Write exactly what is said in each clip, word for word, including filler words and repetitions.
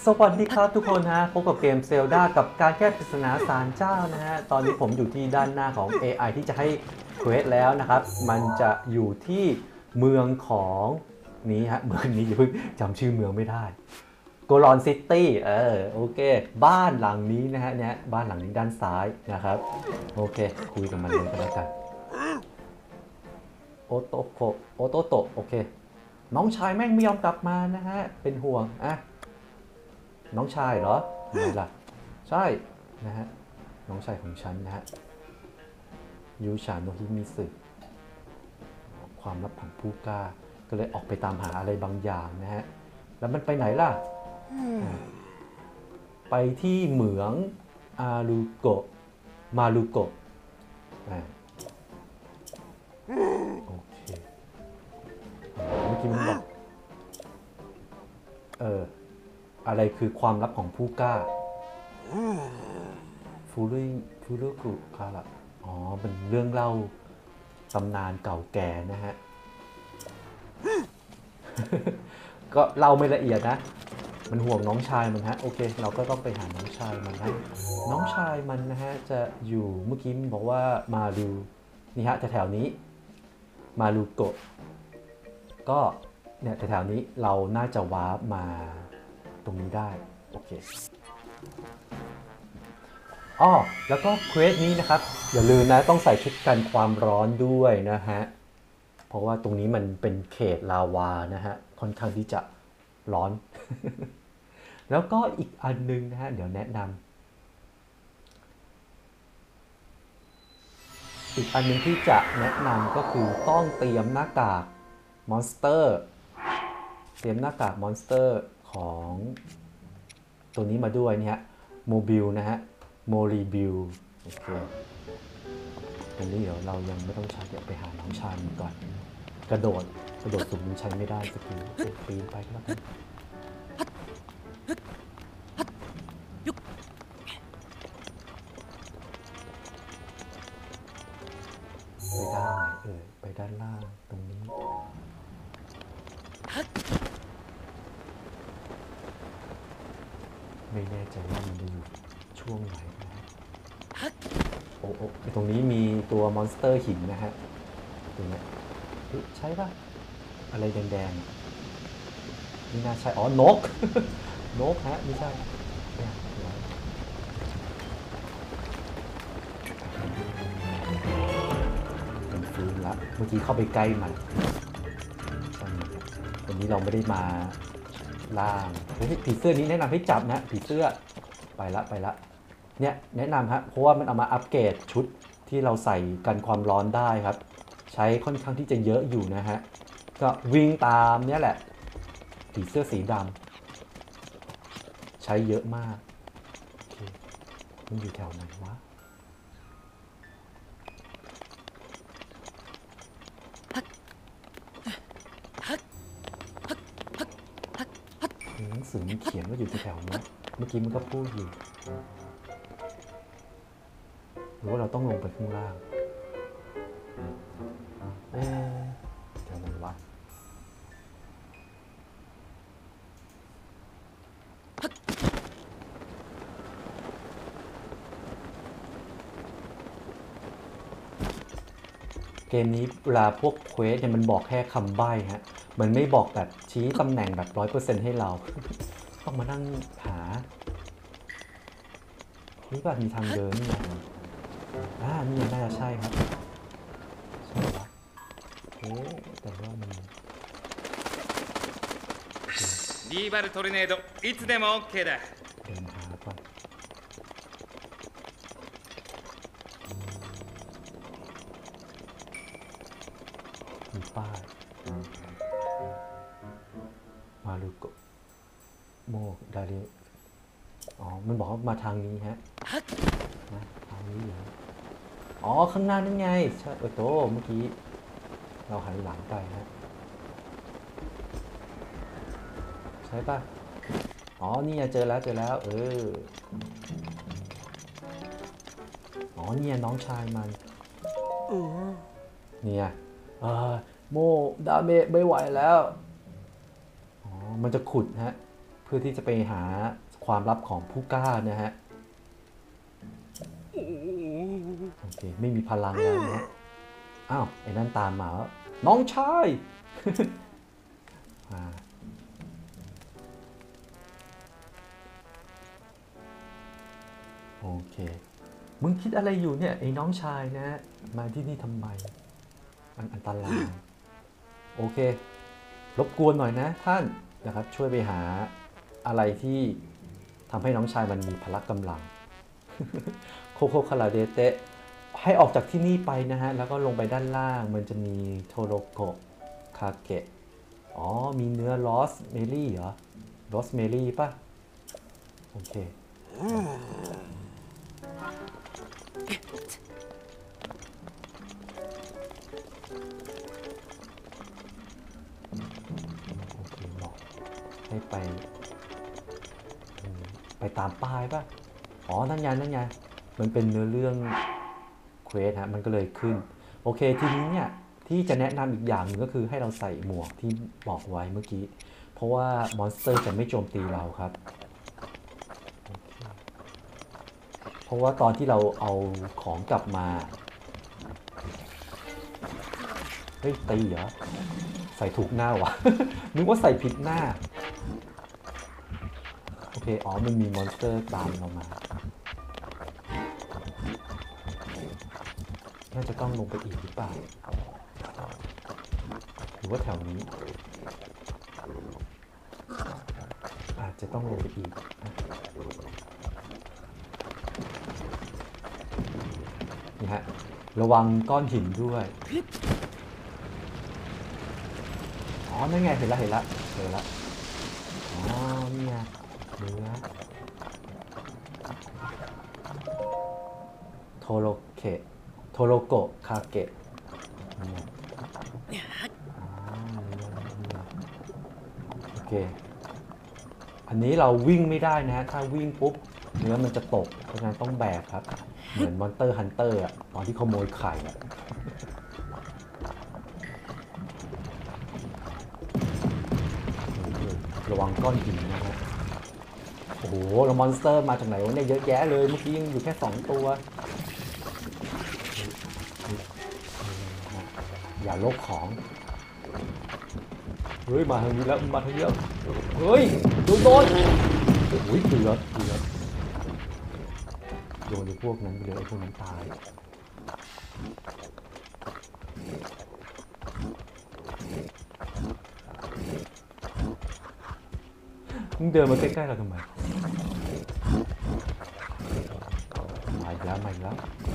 สวัสดีครับทุกคนฮะพบกับเกมเซลดากับการแก้ปริศนาศาลเจ้านะฮะตอนนี้ผมอยู่ที่ด้านหน้าของ เอ ไอ ที่จะให้เควสแล้วนะครับมันจะอยู่ที่เมืองของนี้ฮะเมืองนี้อย่าเพิ่งจำชื่อเมืองไม่ได้โกลอนซิตี้เออโอเคบ้านหลังนี้นะฮะเนี่ยบ้านหลังนี้ด้านซ้ายนะครับโอเคคุยกับมันเลยกันแล้วกันโอโตโกโอโตโตโอเคน้องชายแม่งไม่ยอมกลับมานะฮะเป็นห่วงอ่ะน้องชายเหรออะไรล่ะใช่นะฮะน้องชายของฉันนะฮะยูชาโนฮิมิสึความลับของผู้กล้าก็เลยออกไปตามหาอะไรบางอย่างนะฮะแล้วมันไปไหนล่ะไปที่เหมืองอารุโกะมารุโกะโอเคเมื่อกี้มันบอกเอออะไรคือความลับของผู้กล้าฟูรุฟูรุกุคาระอ๋อเป็นเรื่องเล่าตำนานเก่าแก่นะฮะ ก็เล่าไม่ละเอียดนะมันห่วงน้องชายมันฮะโอเคเราก็ต้องไปหาน้องชายมันนะน้องชายมันนะฮะจะอยู่เมื่อกี้มันบอกว่ามารูนี่ฮะแถวๆนี้มารูโกะก็เนี่ยแถวๆนี้เราน่าจะวาร์ปมาตรงนี้ได้โอเคอ้อแล้วก็เควสนี้นะครับอย่าลืมนะต้องใส่ชุดกันความร้อนด้วยนะฮะเพราะว่าตรงนี้มันเป็นเขตลาวานะฮะค่อนข้างที่จะร้อน แล้วก็อีกอันนึงนะฮะเดี๋ยวแนะนำอีกอันนึงที่จะแนะนำก็คือต้องเตรียมหน้ากากมอนสเตอร์เตรียมหน้ากากมอนสเตอร์ของตัวนี้มาด้วยเนี่ยโมบิลนะฮะโมรีบิลโอเคตรงนี้เดี๋ยวเรายังไม่ต้องใช้เดี๋ยวไปหาน้องชายมันก่อนกระโดดกระโดดสูงมันใช้ไม่ได้สกิลปีนไปก็แล้วกันไปด้านไหนเอ่ยไปด้านล่างตรงนี้ไม่แน่ใจว่ามันจะอยู่ช่วงไหนนะโอ้โอ้ตรงนี้มีตัวมอนสเตอร์หินนะฮะตรงนี้ใช่ป่ะอะไรแดงๆนี่น่าใช่อ๋อนก นกฮะไม่ใช่เป็นฟื้นละเมื่อกี้เข้าไปใกล้มันวันนี้เราไม่ได้มาล่างเฮ้ยผีเสื้อนี้แนะนำให้จับนะผีเสื้อไปละไปละเนี่ยแนะนำฮะเพราะว่ามันเอามาอัปเกรดชุดที่เราใส่กันความร้อนได้ครับใช้ค่อนข้างที่จะเยอะอยู่นะฮะก็วิ่งตามเนี่ยแหละผีเสื้อสีดำใช้เยอะมากมันอยู่แถวไหนวะหนังสือมันเขียนว่าอยู่แถวนี้เมื่อกี้มันก็พูดอยู่หรือว่าเราต้องลงไปข้างล่างเอ๊ะแถวไหนวะเกมนี้เวลาพวกเควสเนี่ยมันบอกแค่คำใบ้ฮะมันไม่บอกแบบชี้ตำแหน่งแบบร้อยเปอร์เซ็นต์ให้เราต้องมานั่งหานี่ป่ะมีทางเดินนี่ไงอ่านี่น่าจะใช่ครับใช่ปะโอ้แต่ว่ามันリーバルトルネードいつでも OK だเดินหาก่อนมีป้ายมารุโกะโมดาริอ๋อมันบอกว่ามาทางนี้ฮะนะทางนี้เหรออ๋อข้างหน้านั่นไงใช่โอ้โตเมื่อกี้เราหันหลังไปฮะใช่ป่ะอ๋อนี่เจอแล้วเจอแล้วเอออ๋อเนี่ยน้องชายมันเนี่ยเออโมดาเมะไม่ไหวแล้วอ๋อมันจะขุดฮะพื่อที่จะไปหาความลับของผู้กล้านะฮะโอเคไม่มีพลังแล้วนะอ้าวไอ้นั่นตามมาแล้วน้องชาย มาโอเคมึงคิดอะไรอยู่เนี่ยไอ้น้องชายนะมาที่นี่ทำไมมันอันตรายโอเครบกวนหน่อยนะท่านนะครับช่วยไปหาอะไรที่ทำให้น้องชายมันมีพละกำลัง โคโคคาราเดเตะให้ออกจากที่นี่ไปนะฮะแล้วก็ลงไปด้านล่างมันจะมีโทโรโกะคาเกะอ๋อมีเนื้อลอสเมลี่เหรอลอสเมลี่ป่ะโอเคโอเคบอกให้ไปไปตามป้ายป่ะอ๋อนั่นไงนั่นไงมันเป็นเนื้อเรื่องเควสฮะมันก็เลยขึ้นโอเคทีนี้เนี่ยที่จะแนะนำอีกอย่างหนึ่งก็คือให้เราใส่หมวกที่บอกไว้เมื่อกี้เพราะว่ามอนสเตอร์จะไม่โจมตีเราครับเพราะว่าตอนที่เราเอาของกลับมาเฮ้ยตีเหรอใส่ถูกหน้าวะ นึกว่าใส่ผิดหน้าโอเคอ๋อมันมีมอนสเตอร์ตามเรามาน่าจะต้องลงไปอีกหรือเปล่าหรือว่าแถวนี้อาจจะต้องลงไปอีกนี่ฮะระวังก้อนหินด้วยอ๋อนั่นไงเห็นแล้วเห็นแล้วเห็นแล้วอ๋อนี่ไงเนื้อโทโรเกะโทโรโกะคาเกะโอเคอันนี้เราวิ่งไม่ได้นะฮะถ้าวิ่งปุ๊บเนื้อมันจะตกเพราะฉะนั้นต้องแบกครับเหมือนมอนสเตอร์ฮันเตอร์อะตอนที่ขโมยไข่อะระวังก้อนหินนะฮะโอ้โหแล้วมอนสเตอร์มาจากไหนวะเนี่ยเยอะแยะเลยเมื่อกี้ยังอยู่แค่สองตัวอย่าโลกของเฮ้ยมาทางนี้แล้วมาทางนี้แล้วเฮ้ยโดนโดนโอ้ยเกือบเกือบโดนไอ้พวกนั้นไปเลยไอ้พวกนั้นตายมึงเดินมาใกล้ๆเราทำไมมาอีกแล้วมาอีกแล้ว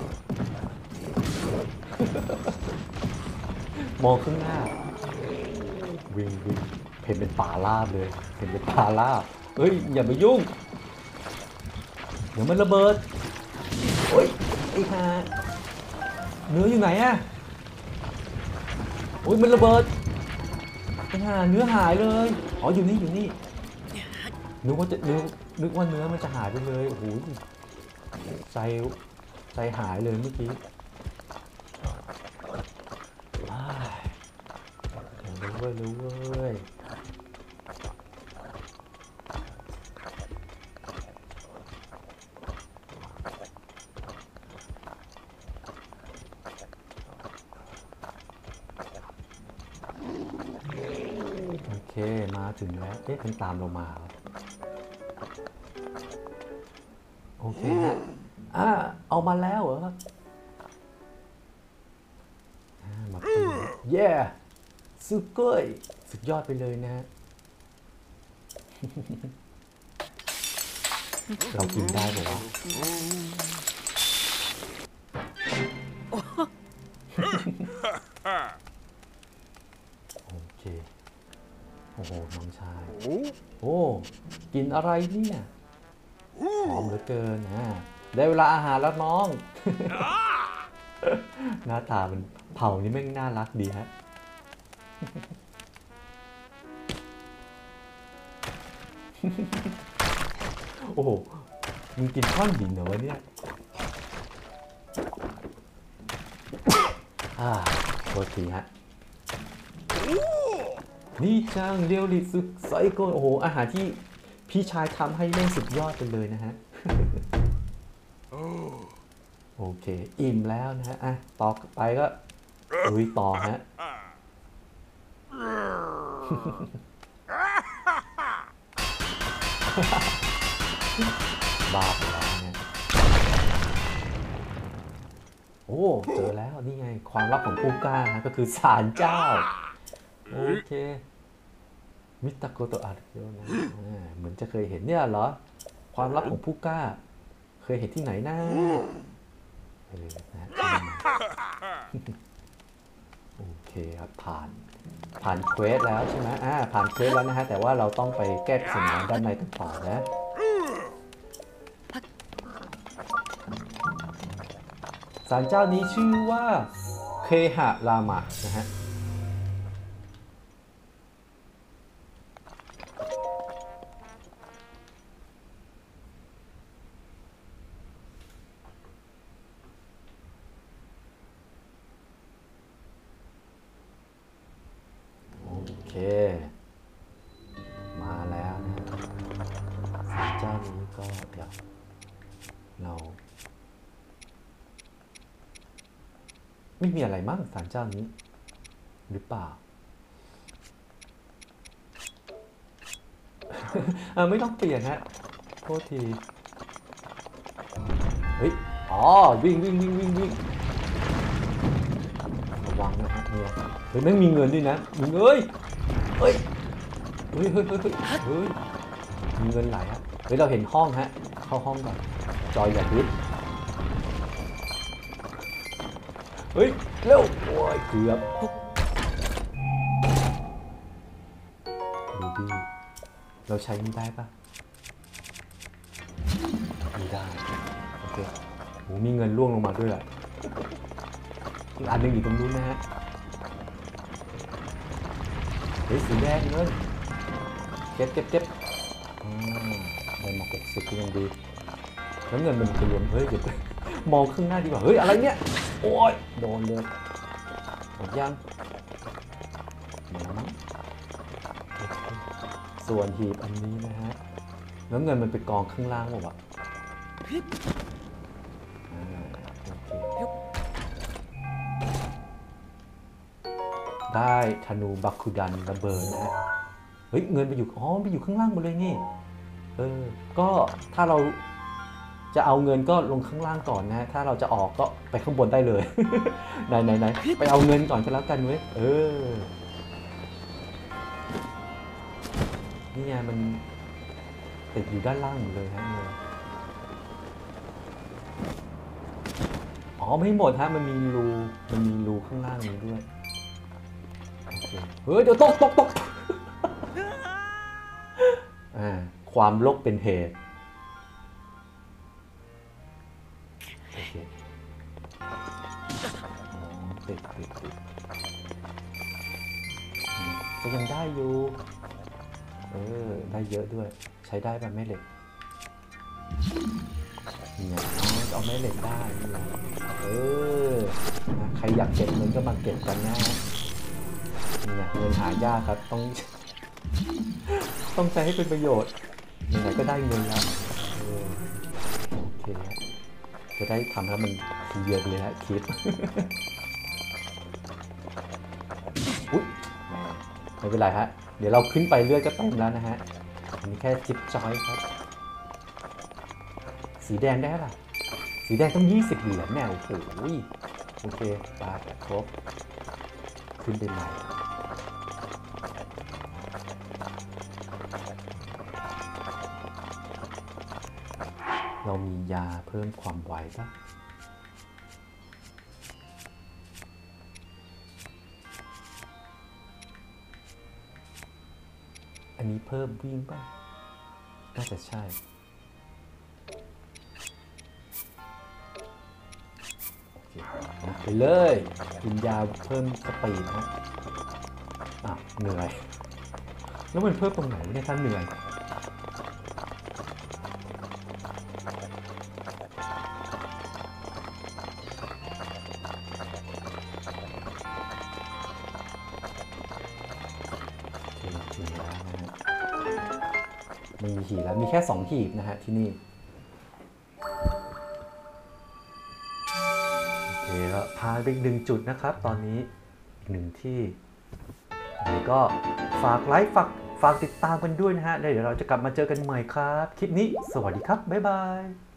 มองข้างหน้าวิ่งวิ่งเห็นเป็นป่าราบเลยเห็นเป็นป่าราบเฮ้ยอย่าไปยุ่งเดี๋ยวมันระเบิดโอ้ยไอ้ห่าเนื้ออยู่ไหนอะโอ้ยมันระเบิดไอ้ห่าเนื้อหายเลยอ๋ออยู่นี่อยู่นี่นึกว่าจะนึกนึกว่าเนื้อมันจะหายไปเลยโอ้โหใจใจหายเลยเมื่อกี้เว้ยรู้เว้ยโอเคมาถึงแล้วเอ๊ะมันตามเรามาโอเคฮะอ่าเอามาแล้วเหรอมาเป็นเย้สุดก้อยสุดยอดไปเลยนะ เรากินได้หรอโอเคโอ้โหน้องชายโอ้กินอะไรเนี่ยหอมเหลือเกินนะได้เวลาอาหารแล้วน้อง หน้าตามันเผานี่แม่งน่ารักดีฮะโอ้โหมึงกินข้อนหินเหรอวะเนี่ยอ่าโทษทีฮะนี่จังเรียวริสึไซโกโอ้โหอาหารที่พี่ชายทำให้แม่งสุดยอดไปเลยนะฮะ โอเคอิ่มแล้วนะฮะอ่ะต่อไปก็ลุยต่อฮะ บ้าไปแล้วเนี่ยโอ้เจอแล้วนี่ไงความลับของผู้กล้านะก็คือศาลเจ้าโอเคมิตาโกโตะอาร์เกียวนะอ่าเหมือนจะเคยเห็นเนี่ยเหรอความลับของผู้กล้าเคยเห็นที่ไหนนะเออนะโอเคครับผ่านผ่านเควสแล้วใช่ไหมอ่าผ่านเควสแล้วนะฮะแต่ว่าเราต้องไปแก้ปริศนาด้านในกันต่อนะศาลเจ้านี้ชื่อว่าเคหะรามะนะฮะโอเคมาแล้วนะศาลเจ้านี้ก็เดี๋ยวเราไม่มีอะไรมั้งศาลเจ้านี้หรือเปล่า เออไม่ต้องเปลี่ยนฮะโทษทีเฮ้ยอ๋อวิ่งวิ่งวิ่งวิ่งวิ่งระวังนะฮะเนี่ยเฮ้ยไม่มีเงินด้วยนะมึงเอ้ยเฮ้ยเฮ้ยเฮ้ยเฮ้ยเฮ้ยเฮ้ยมีเงินไหลฮะเฮ้ยเราเห็นห้องฮะเข้าห้องก่อนจอยอย่าดิ้นเฮ้ยเร็วโอ้ยเกือบดูดิเราใช้นี่ได้ปะไม่ได้โอเคโหมีเงินร่วงลงมาด้วยแหละอีกอันหนึงอยู่ตรงนู้นนะฮะเฮ้ยสีแดงเงินเก็บเก็บเก็บอ่าได้มาหกสิบก็ยังดีแล้วเงินมันจะรวมเฮ้ยเดี๋ยวมองข้างหน้าดีกว่าเฮ้ยอะไรเนี่ยโอ้ยโดนเลยหมดยังหมดแล้วมั้งส่วนหีบอันนี้นะฮะแล้วเงินมันไปกองข้างล่างหมดอ่ะอ่าโอเคได้ธนูบักคุดันระเบิดนะฮะเฮ้ยเงินไปอยู่อ๋อไปอยู่ข้างล่างหมดเลยนี่เออก็ถ้าเราจะเอาเงินก็ลงข้างล่างก่อนนะฮะถ้าเราจะออกก็ไปข้างบนได้เลย ไหนไหนไหนไปเอาเงินก่อนก็แล้วกันเว้ยเออนี่ไงมันติดอยู่ด้านล่างหมดเลยฮะเงินอ๋อไม่หมดฮะมันมีรูมันมีรูข้างล่างนี้ด้วยโอเคเฮ้ยเดี๋ยวตกตกตก อ่าความโลภเป็นเหตุโอเคอ๋อติดติดติดอืมก็ยังได้อยู่เออได้เยอะด้วยใช้ได้ป่ะแม่เหล็กเนี่ยเอาแม่เหล็กได้นี่แหละเออนะใครอยากเก็บเงินก็มาเก็บกันนะเนี่ยเงินหายากครับต้อง ต้องใช้ให้เป็นประโยชน์ไหนๆก็ได้เงินแล้วเออโอเคจะได้ทำแล้วมันทีเดียวเลยฮะคลิป อุ๊ยไม่เป็นไรฮะเดี๋ยวเราขึ้นไปเรื่อยก็เต็มแล้วนะฮะอันนี้แค่จิ๊บจอยครับสีแดงได้ป่ะสีแดงต้องยี่สิบเหรียญแน่โอ้โหโอเคปาครบขึ้นไปใหม่เรามียาเพิ่มความไวป่ะอันนี้เพิ่มวิ่งป่ะน่าจะใช่โอเคนะไปเลยกินยาเพิ่มสปีดนะอ้าวเหนื่อยแล้วมันเพิ่มตรงไหนเนี่ยถ้าเหนื่อยไม่มีกี่หีบแล้วมีแค่สองหีบนะฮะที่นี่โอเคก็พาไปอีกหนึ่งจุดนะครับตอนนี้อีกหนึ่งที่อันนี้ก็ฝากไลค์ฝากฝากติดตามกันด้วยนะฮะแล้วเดี๋ยวเราจะกลับมาเจอกันใหม่ครับคลิปนี้สวัสดีครับบ๊ายบาย